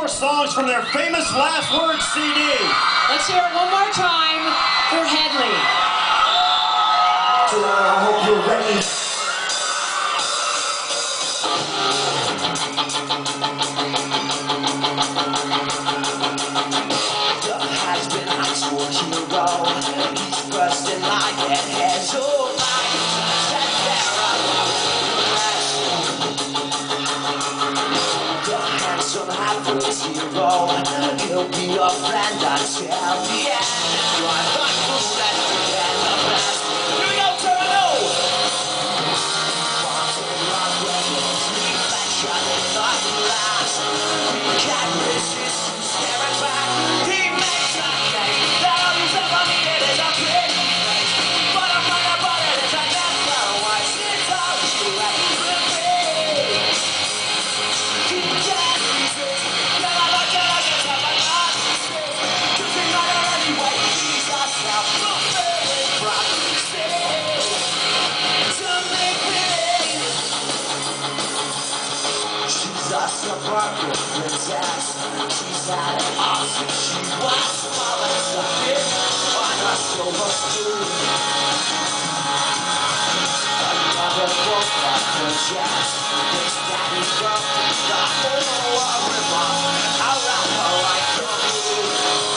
songs from their famous Last Word CD. Let's hear it one more time for Hedley. I hope you're ready. There has been a high school hero. He's first in line and has all night. Said there are the handsome half-wits hero. He'll be your friend until the end. You're not foolish and the best. Here we go, Toronto! Reflection in the glass. We can't resist him staring back. He makes a case that all he's ever needed is a pretty face. But I'm right about it is I never was. It's all you ever be. He can't resist. Never look at us as ever not to see. Doesn't matter anyway. He's us now. Fulfilling prophecy. To make believe. She's a suburban princess. She's had it all since she was small and sucking on a silver spoon. Another book of princess. This daddy's girl is the whole river around her like the moon.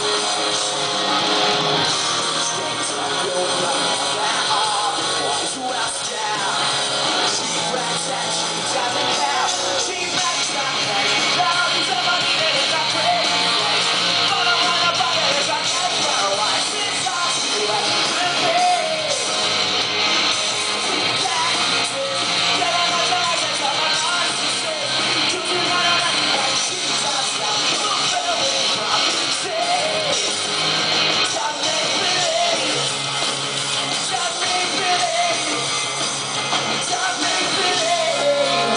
Stays a real brother than all the boys who else care. She rents and she doesn't care. She makes the case that all he's ever needed is a pretty face. But I'm right about it is I never was. It's all you ever be. We can't resist. Get on my legs and tell my narcissist. Choosing right on anyway. She's herself. Fulfilling prophecy. Don't make believe. Don't make believe. Don't make believe.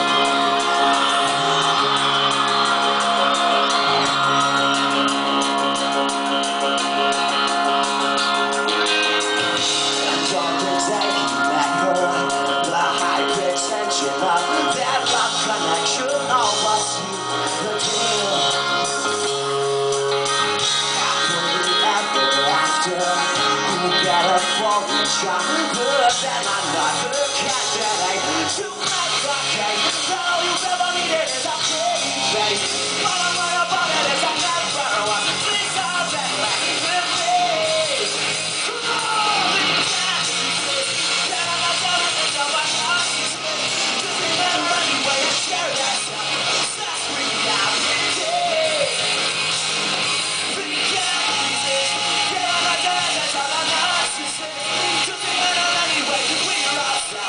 Good than another candidate to make the case that all you've ever needed is a pretty face. But I'm right about it is I never was. Please don't let me live. Come on, we can't resist. Get on my phone and tell my narcissist. Doesn't matter anyway, I share yourself. That's reality. We can't resist. Get on my phone and tell my narcissist. Doesn't matter anyway, 'cause we're outside.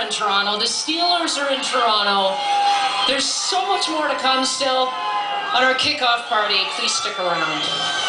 in Toronto. The Steelers are in Toronto. There's so much more to come still on our kickoff party. Please stick around.